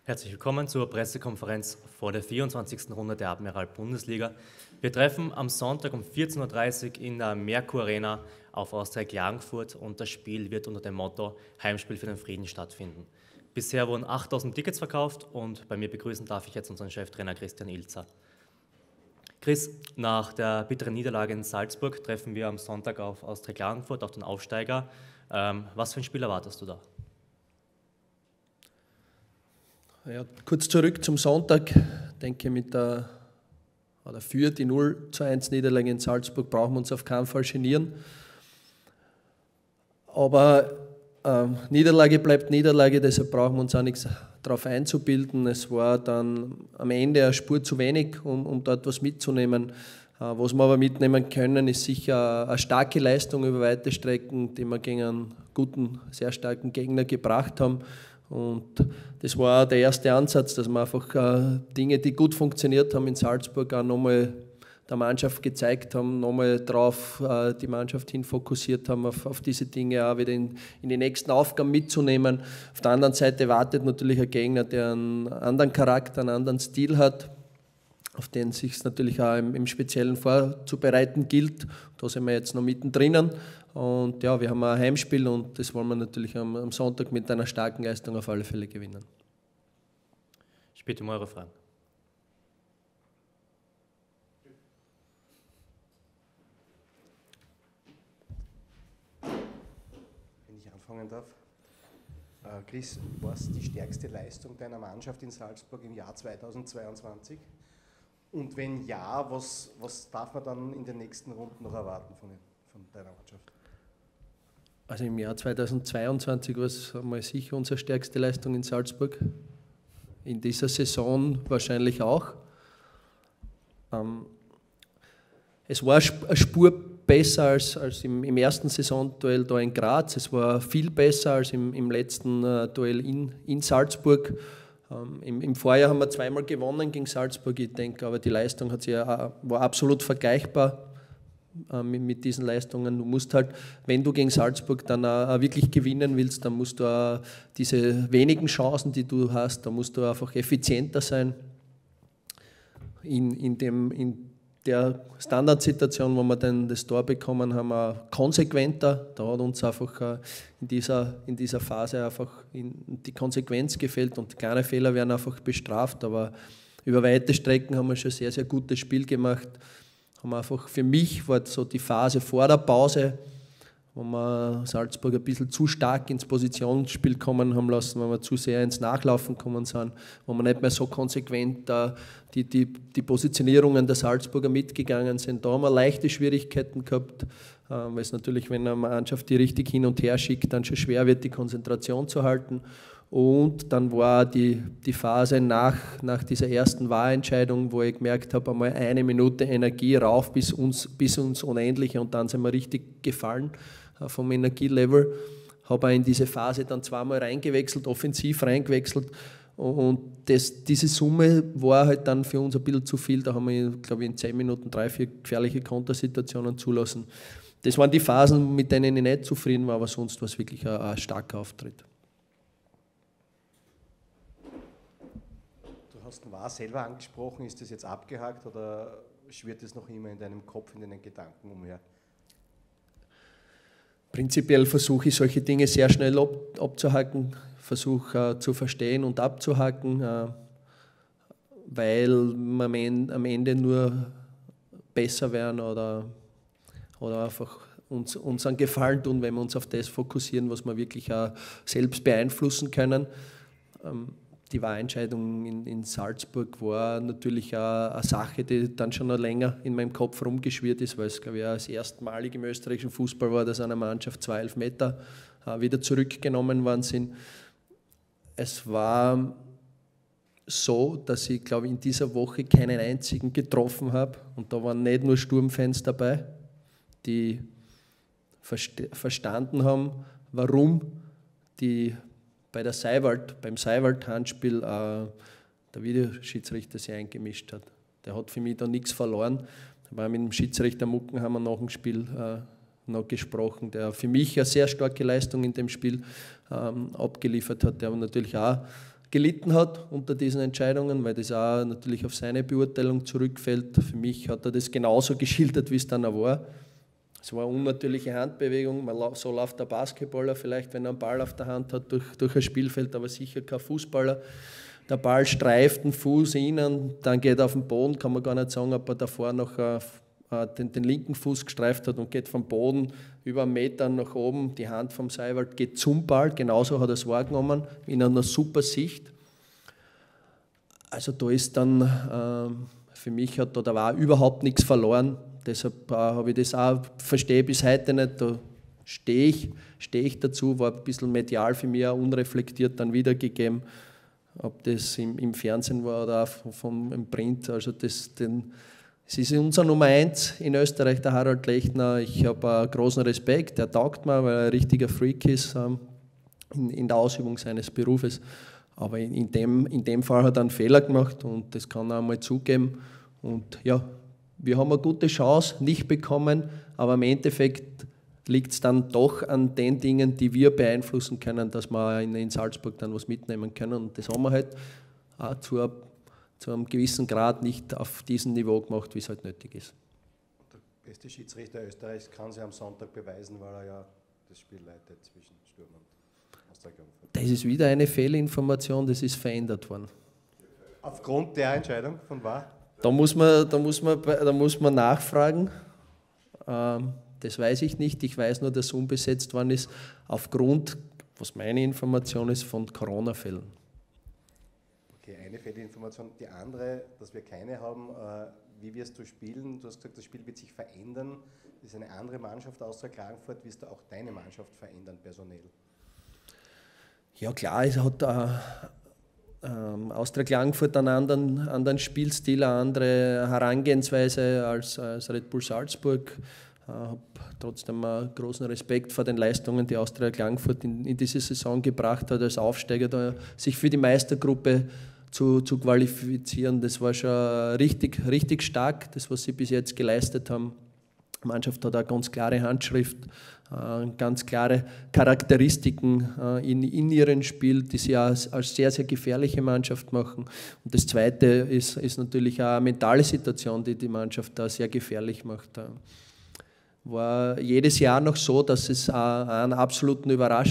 Herzlich willkommen zur Pressekonferenz vor der 24. Runde der Admiral-Bundesliga. Wir treffen am Sonntag um 14:30 Uhr in der Merkur Arena auf Austria Klagenfurt und das Spiel wird unter dem Motto Heimspiel für den Frieden stattfinden. Bisher wurden 8.000 Tickets verkauft und bei mir begrüßen darf ich jetzt unseren Cheftrainer Christian Ilzer. Chris, nach der bitteren Niederlage in Salzburg treffen wir am Sonntag auf Austria Klagenfurt, auf den Aufsteiger. Was für ein Spiel erwartest du da? Ja, kurz zurück zum Sonntag. Ich denke, für die 0:1 Niederlage in Salzburg brauchen wir uns auf keinen Fall genieren. Aber Niederlage bleibt Niederlage, deshalb brauchen wir uns auch nichts darauf einzubilden. Es war dann am Ende eine Spur zu wenig, um dort was mitzunehmen. Was wir aber mitnehmen können, ist sicher eine starke Leistung über weite Strecken, die wir gegen einen guten, sehr starken Gegner gebracht haben. Und das war auch der erste Ansatz, dass wir einfach Dinge, die gut funktioniert haben in Salzburg, auch nochmal der Mannschaft gezeigt haben, nochmal drauf die Mannschaft hin fokussiert haben, auf diese Dinge auch wieder in die nächsten Aufgaben mitzunehmen. Auf der anderen Seite wartet natürlich ein Gegner, der einen anderen Charakter, einen anderen Stil hat, auf den es sich natürlich auch im Speziellen vorzubereiten gilt. Da sind wir jetzt noch mittendrin. Und ja, wir haben ein Heimspiel und das wollen wir natürlich am Sonntag mit einer starken Leistung auf alle Fälle gewinnen. Ich bitte um eure Fragen. Wenn ich anfangen darf. Chris, war es die stärkste Leistung deiner Mannschaft in Salzburg im Jahr 2022? Und wenn ja, was darf man dann in den nächsten Runden noch erwarten von deiner Mannschaft? Also im Jahr 2022 war es mal sicher unsere stärkste Leistung in Salzburg. In dieser Saison wahrscheinlich auch. Es war eine Spur besser als im ersten Saisonduell da in Graz. Es war viel besser als im letzten Duell in Salzburg. Im Vorjahr haben wir zweimal gewonnen gegen Salzburg, ich denke, aber die Leistung war absolut vergleichbar mit diesen Leistungen. Du musst halt, wenn du gegen Salzburg dann auch wirklich gewinnen willst, dann musst du auch diese wenigen Chancen, die du hast, da musst du einfach effizienter sein. In der Standardsituation, wo wir dann das Tor bekommen haben, auch konsequenter. Da hat uns einfach in dieser Phase einfach die Konsequenz gefehlt und kleine Fehler werden einfach bestraft. Aber über weite Strecken haben wir schon sehr, sehr gutes Spiel gemacht. Für mich war so die Phase vor der Pause, wo wir Salzburg ein bisschen zu stark ins Positionsspiel kommen haben lassen, wo wir zu sehr ins Nachlaufen gekommen sind, wo wir nicht mehr so konsequent die Positionierungen der Salzburger mitgegangen sind. Da haben wir leichte Schwierigkeiten gehabt, weil es natürlich, wenn eine Mannschaft die richtig hin und her schickt, dann schon schwer wird, die Konzentration zu halten. Und dann war die Phase nach dieser ersten Wahlentscheidung, wo ich gemerkt habe, einmal 1 Minute Energie rauf bis uns Unendliche und dann sind wir richtig gefallen vom Energielevel. Habe in diese Phase dann zweimal reingewechselt, offensiv reingewechselt und diese Summe war halt dann für uns ein bisschen zu viel. Da haben wir, glaube ich, in 10 Minuten 3-4 gefährliche Kontersituationen zulassen. Das waren die Phasen, mit denen ich nicht zufrieden war, aber sonst war es wirklich ein starker Auftritt. Du hast den VAR selber angesprochen, ist das jetzt abgehakt oder schwirrt es noch immer in deinem Kopf, in deinen Gedanken umher? Prinzipiell versuche ich solche Dinge sehr schnell abzuhaken, versuche zu verstehen und abzuhaken, weil wir am Ende nur besser werden oder einfach uns einen Gefallen tun, wenn wir uns auf das fokussieren, was wir wirklich auch selbst beeinflussen können. Die Wahlentscheidung in Salzburg war natürlich auch eine Sache, die dann schon noch länger in meinem Kopf rumgeschwirrt ist, weil es, glaube ich, auch das erstmalige im österreichischen Fußball war, dass einer Mannschaft 2 Elfmeter wieder zurückgenommen worden sind. Es war so, dass ich, glaube ich, in dieser Woche keinen einzigen getroffen habe und da waren nicht nur Sturmfans dabei, die verstanden haben, warum beim Seiwald-Handspiel der Videoschiedsrichter sich eingemischt hat. Der hat für mich da nichts verloren. Da war mit dem Schiedsrichter Mucken haben wir nach dem Spiel noch gesprochen, der für mich eine sehr starke Leistung in dem Spiel abgeliefert hat, der aber natürlich auch gelitten hat unter diesen Entscheidungen, weil das auch natürlich auf seine Beurteilung zurückfällt. Für mich hat er das genauso geschildert, wie es dann auch war. Es war eine unnatürliche Handbewegung, so läuft der Basketballer vielleicht, wenn er einen Ball auf der Hand hat, durch ein Spielfeld, aber sicher kein Fußballer. Der Ball streift den Fuß innen, dann geht er auf den Boden, kann man gar nicht sagen, ob er davor noch den linken Fuß gestreift hat und geht vom Boden über 1 Meter nach oben, die Hand vom Seiwald geht zum Ball, genauso hat er es wahrgenommen, in einer super Sicht. Also da ist dann, für mich da war überhaupt nichts verloren, deshalb habe ich das auch, verstehe bis heute nicht, da stehe ich dazu, war ein bisschen medial für mich auch unreflektiert dann wiedergegeben, ob das im Fernsehen war oder auch im Print, also es ist unser Nummer 1 in Österreich, der Harald Lechner. Ich habe großen Respekt, der taugt mir, weil er ein richtiger Freak ist in der Ausübung seines Berufes. Aber in dem Fall hat er einen Fehler gemacht und das kann er einmal zugeben. Und ja, wir haben eine gute Chance nicht bekommen, aber im Endeffekt liegt es dann doch an den Dingen, die wir beeinflussen können, dass wir in Salzburg dann was mitnehmen können. Und das haben wir halt auch zu einem gewissen Grad nicht auf diesem Niveau gemacht, wie es halt nötig ist. Der beste Schiedsrichter Österreichs kann sich am Sonntag beweisen, weil er ja das Spiel leitet zwischen Sturm und Austria Klagenfurt. Das ist wieder eine Fehlinformation, das ist verändert worden. Aufgrund der Entscheidung von VAR? Da muss man nachfragen. Das weiß ich nicht. Ich weiß nur, dass es umbesetzt worden ist, aufgrund, was meine Information ist, von Corona-Fällen. Okay, eine Fehlinformation. Die andere, dass wir keine haben, wie wirst du spielen? Du hast gesagt, das Spiel wird sich verändern. Das ist eine andere Mannschaft Austria Klagenfurt. Wirst du auch deine Mannschaft verändern, personell? Ja klar, es hat Austria Klagenfurt einen anderen Spielstil, eine andere Herangehensweise als Red Bull Salzburg. Ich habe trotzdem großen Respekt vor den Leistungen, die Austria Klagenfurt in diese Saison gebracht hat, als Aufsteiger, sich für die Meistergruppe zu qualifizieren. Das war schon richtig stark, das, was sie bis jetzt geleistet haben. Die Mannschaft hat eine ganz klare Handschrift, ganz klare Charakteristiken in ihrem Spiel, die sie als sehr, sehr gefährliche Mannschaft machen. Und das Zweite ist natürlich auch eine mentale Situation, die die Mannschaft da sehr gefährlich macht. War jedes Jahr noch so, dass es eine absolute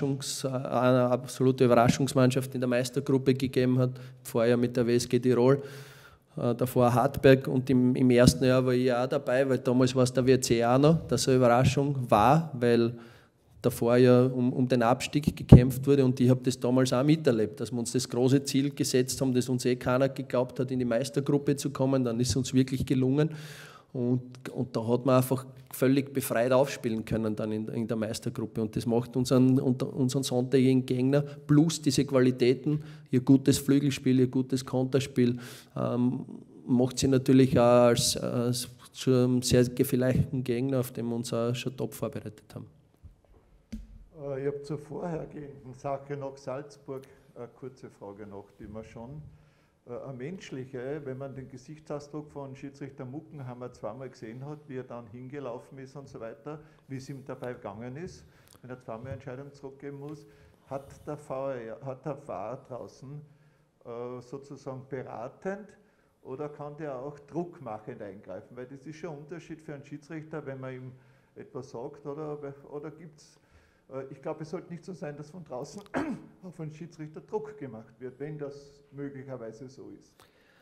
Überraschungsmannschaft in der Meistergruppe gegeben hat, vorher mit der WSG Tirol, davor Hartberg, und im ersten Jahr war ich auch dabei, weil damals war es der WRC auch noch, dass eine Überraschung war, weil davor ja um den Abstieg gekämpft wurde, und ich habe das damals auch miterlebt, dass wir uns das große Ziel gesetzt haben, das uns keiner geglaubt hat, in die Meistergruppe zu kommen, dann ist es uns wirklich gelungen. Und da hat man einfach völlig befreit aufspielen können dann in der Meistergruppe. Und das macht unseren sonntägigen Gegner plus diese Qualitäten, ihr gutes Flügelspiel, ihr gutes Konterspiel, macht sie natürlich auch zu einem sehr gefährlichen Gegner, auf den wir uns auch schon top vorbereitet haben. Ich habe zur vorhergehenden Sache nach Salzburg eine kurze Frage noch, die man schon eine menschliche, wenn man den Gesichtsausdruck von Schiedsrichter Muckenhammer zweimal gesehen hat, wie er dann hingelaufen ist und so weiter, wie es ihm dabei gegangen ist, wenn er zweimal Entscheidung zurückgeben muss, hat der VAR draußen sozusagen beratend oder kann der auch druckmachend eingreifen? Weil das ist schon ein Unterschied für einen Schiedsrichter, wenn man ihm etwas sagt, oder gibt es. Ich glaube, es sollte nicht so sein, dass von draußen auf einen Schiedsrichter Druck gemacht wird, wenn das möglicherweise so ist.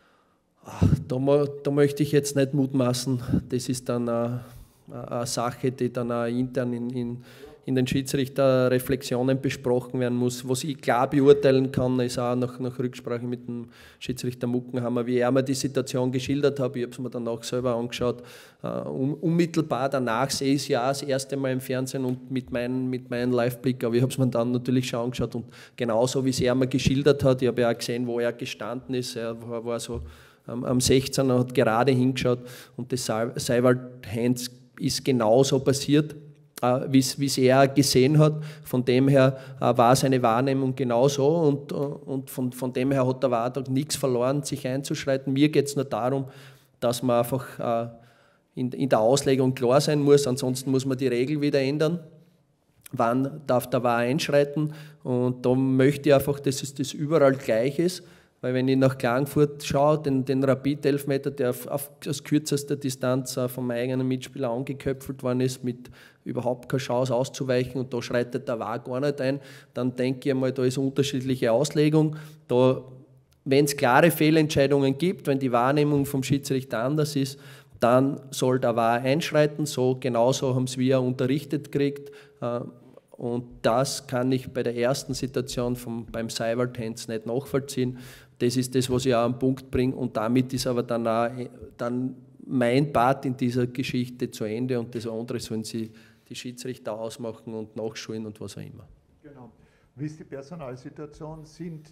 Da möchte ich jetzt nicht mutmaßen. Das ist dann eine Sache, die dann auch intern in den Schiedsrichterreflexionen besprochen werden muss. Was ich klar beurteilen kann, ist auch nach Rücksprache mit dem Schiedsrichter Muckenhammer, wie er mir die Situation geschildert hat. Ich habe es mir dann auch selber angeschaut. Unmittelbar danach sehe ich es ja das erste Mal im Fernsehen und mit meinem Live-Blick, aber ich habe es mir dann natürlich schon angeschaut und genauso wie es er mir geschildert hat, ich habe ja auch gesehen, wo er gestanden ist, er war so am 16er, hat gerade hingeschaut und das Seiwald-Hands ist genauso passiert, wie es er gesehen hat. Von dem her war seine Wahrnehmung genauso und von dem her hat der VAR nichts verloren, sich einzuschreiten. Mir geht es nur darum, dass man einfach in der Auslegung klar sein muss, ansonsten muss man die Regel wieder ändern. wann darf der VAR einschreiten, und da möchte ich einfach, dass es das überall gleich ist, weil wenn ich nach Klagenfurt schaue, den Rapid-Elfmeter, der aus kürzester Distanz vom eigenen Mitspieler angeköpfelt worden ist, mit überhaupt keine Chance auszuweichen, und da schreitet der VAR gar nicht ein, dann denke ich einmal, da ist unterschiedliche Auslegung. Wenn es klare Fehlentscheidungen gibt, wenn die Wahrnehmung vom Schiedsrichter anders ist, dann soll der VAR einschreiten. Genauso haben es wir unterrichtet gekriegt. Und das kann ich bei der ersten Situation beim Seiwald-Hens nicht nachvollziehen. Das ist das, was ich auch am Punkt bringe. Und damit ist aber dann mein Part in dieser Geschichte zu Ende. Und das andere sollen sie die Schiedsrichter ausmachen und nachschulen und was auch immer. Genau. Wie ist die Personalsituation? Sind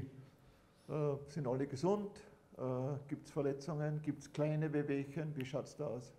alle gesund? Gibt es Verletzungen? Gibt es kleine Wehwehchen? Wie schaut es da aus?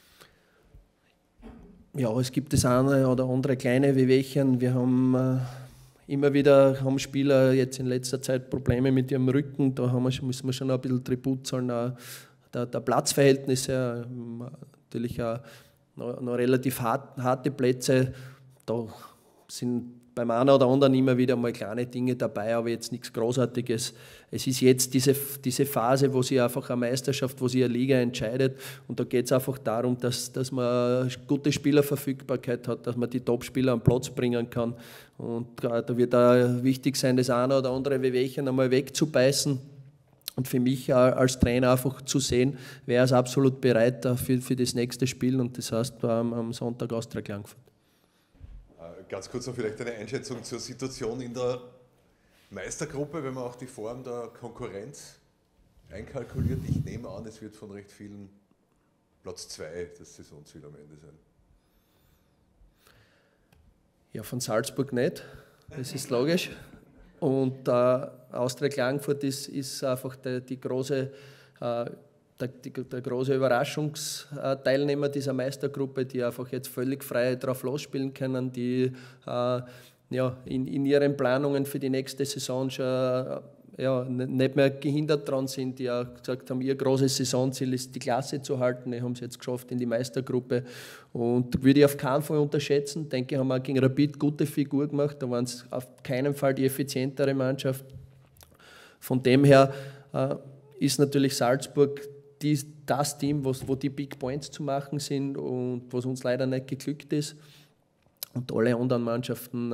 Ja, es gibt das eine oder andere kleine Wehwehchen. Wir haben immer wieder Spieler jetzt in letzter Zeit Probleme mit ihrem Rücken. Da müssen wir schon ein bisschen Tribut zahlen. Der Platzverhältnisse, natürlich auch noch relativ harte Plätze. Da sind beim einen oder anderen immer wieder mal kleine Dinge dabei, aber jetzt nichts Großartiges. Es ist jetzt diese Phase, wo sich einfach eine Meisterschaft, wo sich eine Liga entscheidet, und da geht es einfach darum, dass man eine gute Spielerverfügbarkeit hat, dass man die Top-Spieler am Platz bringen kann, und da wird auch wichtig sein, das eine oder andere Wehwehchen einmal wegzubeißen, und für mich als Trainer einfach zu sehen, wer ist absolut bereit für das nächste Spiel, und das heißt am Sonntag Austria Klagenfurt. Ganz kurz noch vielleicht eine Einschätzung zur Situation in der Meistergruppe, wenn man auch die Form der Konkurrenz einkalkuliert. Ich nehme an, es wird von recht vielen Platz 2 das Saisonziel am Ende sein. Ja, von Salzburg nicht, das ist logisch. Und Austria Klagenfurt ist einfach der große Überraschungsteilnehmer dieser Meistergruppe, die einfach jetzt völlig frei drauf losspielen können, die in ihren Planungen für die nächste Saison schon nicht mehr gehindert dran sind, die auch gesagt haben, ihr großes Saisonziel ist, die Klasse zu halten. Die haben es jetzt geschafft in die Meistergruppe, und würde ich auf keinen Fall unterschätzen. Denke, haben auch gegen Rapid gute Figur gemacht, da waren es auf keinen Fall die effizientere Mannschaft. Von dem her ist natürlich Salzburg das Team, wo die Big Points zu machen sind und was uns leider nicht geglückt ist. Und alle anderen Mannschaften,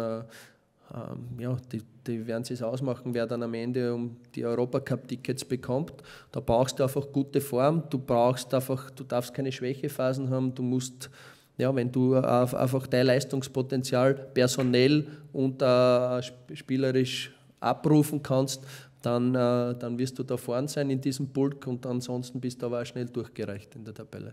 die werden es ausmachen, wer dann am Ende um die Europacup-Tickets bekommt. Da brauchst du einfach gute Form, du darfst keine Schwächephasen haben, du musst, wenn du einfach dein Leistungspotenzial personell und spielerisch abrufen kannst, dann wirst du da vorne sein in diesem Pulk, und ansonsten bist du aber auch schnell durchgereicht in der Tabelle.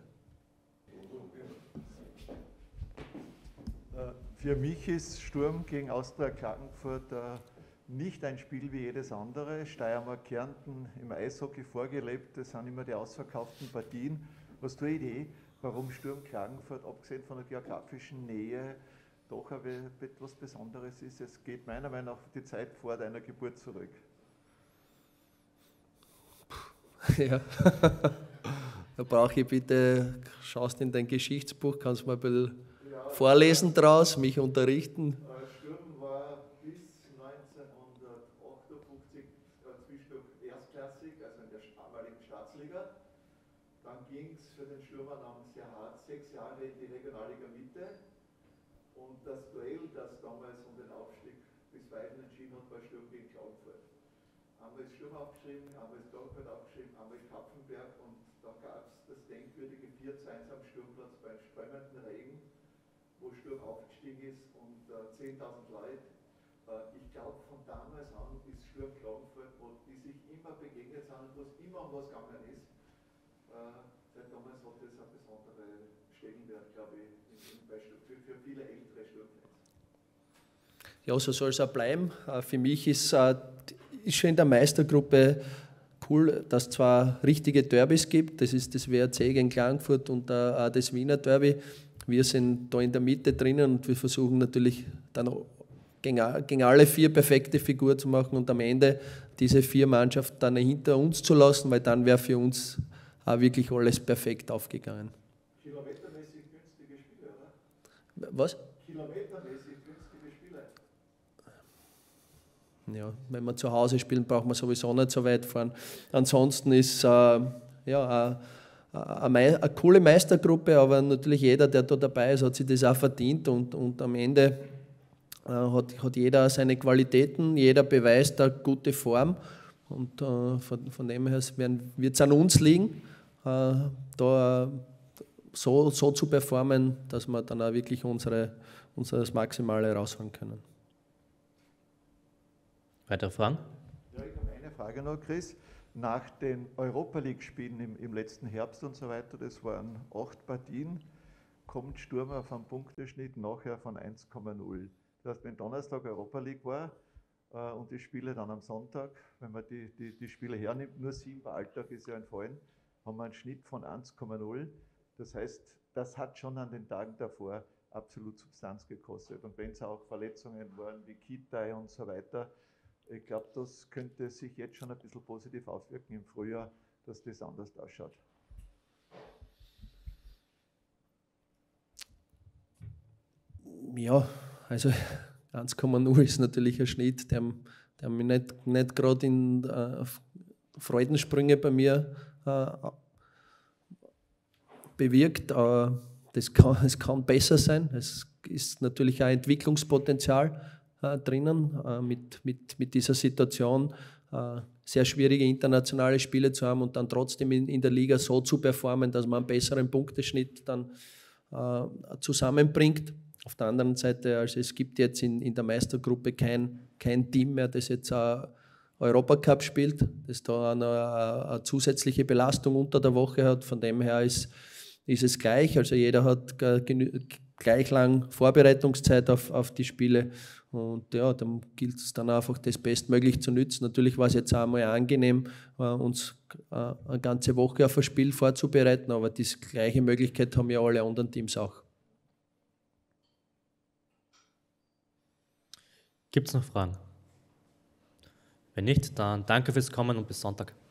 Für mich ist Sturm gegen Austria Klagenfurt nicht ein Spiel wie jedes andere. Steiermark, Kärnten im Eishockey vorgelebt, das sind immer die ausverkauften Partien. Hast du eine Idee, warum Sturm Klagenfurt, abgesehen von der geografischen Nähe, doch etwas Besonderes ist? Es geht meiner Meinung nach die Zeit vor deiner Geburt zurück. Ja, da brauche ich bitte, schaust in dein Geschichtsbuch, kannst du mal ein bisschen vorlesen draus, mich unterrichten. Sturm war bis 1958 zwischendurch erstklassig, also in der damaligen Staatsliga. Dann ging es für den Stürmer namens Gerhard 6 Jahre in die Regionalliga Mitte. Und das Duell, das damals um den Aufstieg bisweilen entschieden hat, war Sturm gegen Klagenfurt. Einmal ist Sturm aufgeschrieben, einmal ist Klagenfurt aufgeschrieben, einmal ist Kapfenberg, und da gab es das denkwürdige 4:1 am Sturmplatz bei strömenden Regen, wo Sturm aufgestiegen ist, und 10.000 Leute. Ich glaube, von damals an ist Sturm Klagenfurt, wo die sich immer begegnet sind und wo es immer um was gegangen ist. Seit damals hat das einen besonderen Stellenwert, glaube ich, für viele ältere Sturmfans. Ja, so soll es auch bleiben. Für mich ist schon in der Meistergruppe cool, dass es zwar richtige Derbys gibt, das ist das WRC gegen Klagenfurt und auch das Wiener Derby. Wir sind da in der Mitte drinnen, und wir versuchen natürlich dann gegen alle 4 perfekte Figur zu machen und am Ende diese 4 Mannschaften dann hinter uns zu lassen, weil dann wäre für uns auch wirklich alles perfekt aufgegangen. Kilometermäßig günstige Spiele, oder? Was? Kilometermäßig ja, wenn wir zu Hause spielen, braucht man sowieso nicht so weit fahren. Ansonsten ist eine coole Meistergruppe, aber natürlich jeder, der da dabei ist, hat sich das auch verdient und am Ende hat jeder seine Qualitäten, jeder beweist eine gute Form und von dem her wird es an uns liegen, da so zu performen, dass wir dann auch wirklich das Maximale rausholen können. Weitere Fragen? Ja, ich habe eine Frage noch, Chris. Nach den Europa League-Spielen im letzten Herbst und so weiter, das waren 8 Partien, kommt Sturm auf einen Punkteschnitt nachher von 1,0. Das heißt, wenn Donnerstag Europa League war und die Spiele dann am Sonntag, wenn man die Spiele hernimmt, nur 7 bei Alltag ist ja entfallen, haben wir einen Schnitt von 1,0. Das heißt, das hat schon an den Tagen davor absolut Substanz gekostet. Und wenn es auch Verletzungen waren wie Kitai und so weiter, ich glaube, das könnte sich jetzt schon ein bisschen positiv auswirken im Frühjahr, dass das anders ausschaut. Ja, also 1,0 ist natürlich ein Schnitt, der mich nicht gerade in Freudensprünge bei mir bewirkt. Es kann besser sein. Es ist natürlich auch Entwicklungspotenzial drinnen mit dieser Situation. Sehr schwierige internationale Spiele zu haben und dann trotzdem in der Liga so zu performen, dass man einen besseren Punkteschnitt dann zusammenbringt. Auf der anderen Seite, also es gibt jetzt in der Meistergruppe kein Team mehr, das jetzt Europacup spielt, das da eine zusätzliche Belastung unter der Woche hat. Von dem her ist es gleich. Also jeder hat gleich lang Vorbereitungszeit auf die Spiele. Und ja, dann gilt es dann einfach, das bestmöglich zu nützen. Natürlich war es jetzt auch mal angenehm, uns eine ganze Woche auf ein Spiel vorzubereiten, aber die gleiche Möglichkeit haben ja alle anderen Teams auch. Gibt es noch Fragen? Wenn nicht, dann danke fürs Kommen und bis Sonntag.